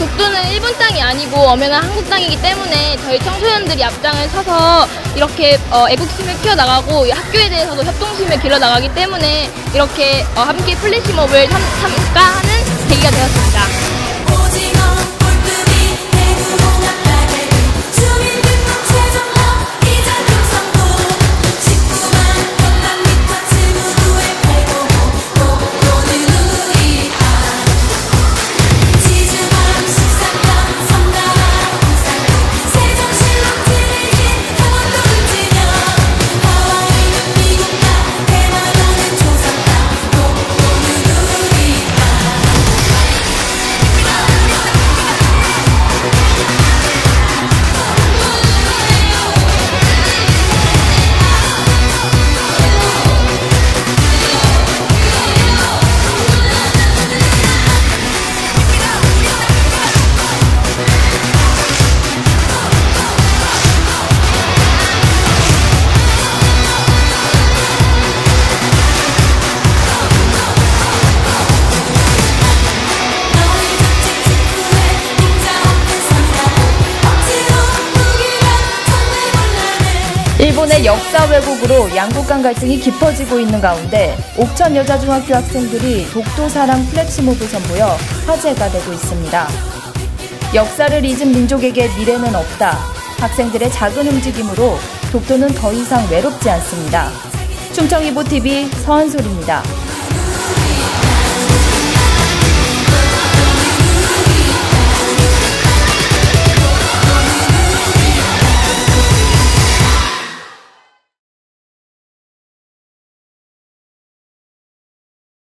독도는 일본 땅이 아니고 엄연한 한국 땅이기 때문에 저희 청소년들이 앞장을 서서 이렇게 애국심을 키워나가고 학교에 대해서도 협동심을 길러나가기 때문에 이렇게 함께 플래시몹을 참가하는 계기가 되었습니다. 일본의 역사 왜곡으로 양국 간 갈등이 깊어지고 있는 가운데 옥천여자중학교 학생들이 독도사랑 플래시몹을 선보여 화제가 되고 있습니다. 역사를 잊은 민족에게 미래는 없다. 학생들의 작은 움직임으로 독도는 더 이상 외롭지 않습니다. 충청이보TV 서한솔입니다.